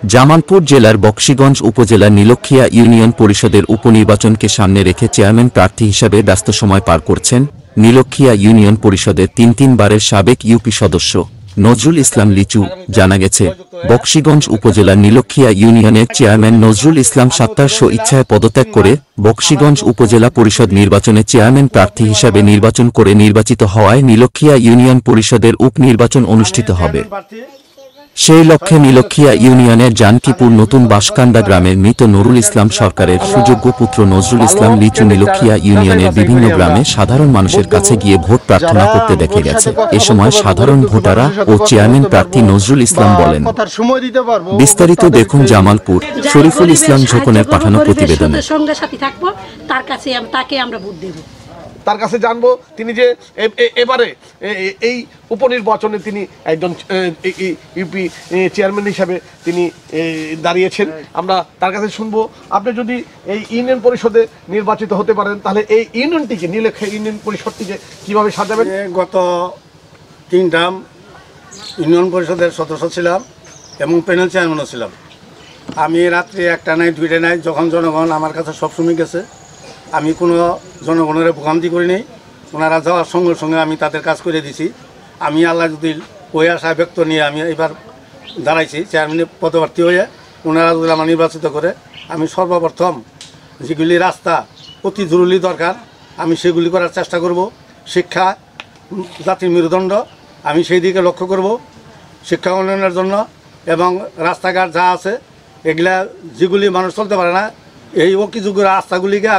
জামালপুর জেলার বকশীগঞ্জ উপজেলার নীলক্ষিয়া ইউনিয়ন পরিষদের উপনির্বাচনকে সামনে রেখে চেয়ারম্যান প্রার্থী হিসাবে ব্যস্ত সময় পার করছেন নীলক্ষিয়া ইউনিয়ন পরিষদের তিনবারের সাবেক ইউপি সদস্য নজরুল ইসলাম লিচু। জানা গেছে, বকশীগঞ্জ উপজেলার নীলক্ষিয়া ইউনিয়নের চেয়ারম্যান নজরুল ইসলাম সাত্তার ইচ্ছায় পদত্যাগ করে বকশীগঞ্জ উপজেলা পরিষদ নির্বাচনে চেয়ারম্যান প্রার্থী হিসাবে নির্বাচন করে নির্বাচিত হওয়ায় নীলক্ষিয়া ইউনিয়ন পরিষদের উপনির্বাচন অনুষ্ঠিত হবে। সেই লক্ষ্যে নীলক্ষিয়া ইউনিয়নের জানকীপুর নতুন বাঁশকান্দা গ্রামের মৃত নুরুল ইসলাম সরকারের সুযোগ্য পুত্র নজরুল ইসলাম লিচু নীলক্ষিয়া ইউনিয়নের বিভিন্ন গ্রামে সাধারণ মানুষের কাছে গিয়ে ভোট প্রার্থনা করতে দেখে গেছে। এ সময় সাধারণ ভোটাররা ও চেয়ারম্যান প্রার্থী নজরুল ইসলাম বলেন। বিস্তারিত দেখুন জামালপুর শরীফুল ইসলাম ঝোকনের পাঠানো প্রতিবেদনে। তার কাছে জানবো তিনি যে এবারে এই উপনির্বাচনে তিনি একজন ইউপি চেয়ারম্যান হিসাবে তিনি দাঁড়িয়েছেন। আমরা তার কাছে শুনবো, আপনি যদি এই ইউনিয়ন পরিষদে নির্বাচিত হতে পারেন তাহলে এই ইউনিয়নটিকে নীলক্ষিয়া ইউনিয়ন পরিষদটিকে কীভাবে সাজাবেন? গত 3 টার্ম ইউনিয়ন পরিষদের সদস্য ছিলাম এবং প্যানেল চেয়ারম্যানও ছিলাম। আমি রাত্রি 1টা নাই 2টা নাই, যখন জনগণ আমার কাছে সবসময় গেছে, আমি কোনো জনগণের ভোগান্তি করি নাই। ওনারা যাওয়ার সঙ্গে সঙ্গে আমি তাদের কাজ করে দিছি। আমি আল্লাহ যদি ওই আশা ব্যক্ত নিয়ে আমি এবার দাঁড়াইছি চেয়ারম্যানের পদপ্রার্থী হয়ে। ওনারা যদি আমার নির্বাচিত করে, আমি সর্বপ্রথম যেগুলি রাস্তা অতি জরুরি দরকার আমি সেগুলি করার চেষ্টা করব। শিক্ষা জাতির মেরুদণ্ড, আমি সেই দিকে লক্ষ্য করব শিক্ষা উন্নয়নের জন্য। এবং রাস্তাঘাট যা আছে এগুলা যেগুলি মানুষ চলতে পারে না, এই অকিযোগ্য রাস্তাগুলিকে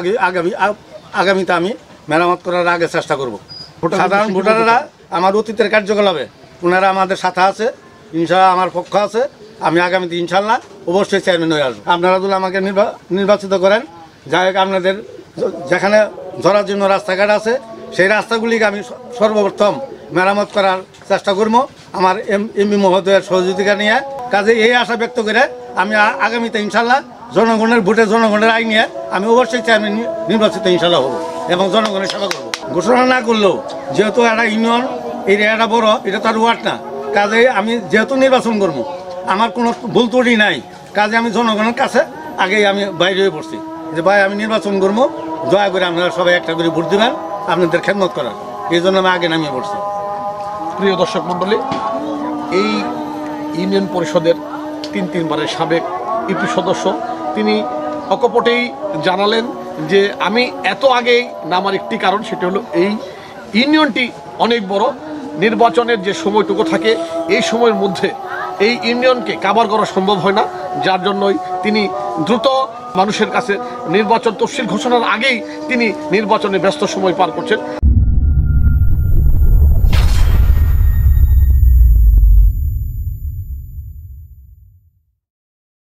আগামীতে আমি মেরামত করার আগে চেষ্টা করব। সাধারণ ভোটাররা আমার অতীতের কার্যকলাপে ওনারা আমাদের সাথে আছে, ইনশাআল্লাহ আমার পক্ষ আছে। আমি আগামীতে ইনশাআল্লাহ অবশ্যই চেয়ারম্যান হয়ে আসবো। আপনারা যদি আমাকে নির্বাচিত করেন, যাই হোক আপনাদের যেখানে ধরার জন্য রাস্তাঘাট আছে সেই রাস্তাগুলিকে আমি সর্বপ্রথম মেরামত করার চেষ্টা করব আমার এমপি মহোদয়ের সহযোগিতা নিয়ে। কাজে এই আশা ব্যক্ত করে আমি আগামীতে ইনশাআল্লাহ জনগণের ভোটে জনগণের আইন নিয়ে আমি অবশ্যই চেয়ারম্যান নির্বাচিত ইনশাআল্লাহ হব এবং জনগণের সেবা করব। ঘোষণা না করলেও যেহেতু একটা ইউনিয়ন এরিয়াটা বড়, এটা তো আর ওয়ার্ড না, কাজে আমি যেহেতু নির্বাচন করব আমার কোনো ভুল ত্রুটি নাই। কাজে আমি জনগণের কাছে আগেই আমি বাইরে হয়ে পড়ছি যে ভাই আমি নির্বাচন করবো, দয়া করে আপনারা সবাই একটা করে ভোট দেবেন আপনাদের খেদমত করার, এই জন্য আমি আগে নামিয়ে পড়ছি। প্রিয় দর্শক মণ্ডলী, এই ইউনিয়ন পরিষদের 3বারের সাবেক ইউপি সদস্য তিনি অকপটেই জানালেন যে আমি এত আগেই নামার একটি কারণ, সেটা হলো এই ইউনিয়নটি অনেক বড়, নির্বাচনের যে সময়টুকু থাকে এই সময়ের মধ্যে এই ইউনিয়নকে কাভার করা সম্ভব হয় না, যার জন্যই তিনি দ্রুত মানুষের কাছে নির্বাচন তফসিল ঘোষণার আগেই তিনি নির্বাচনে ব্যস্ত সময় পার করছেন।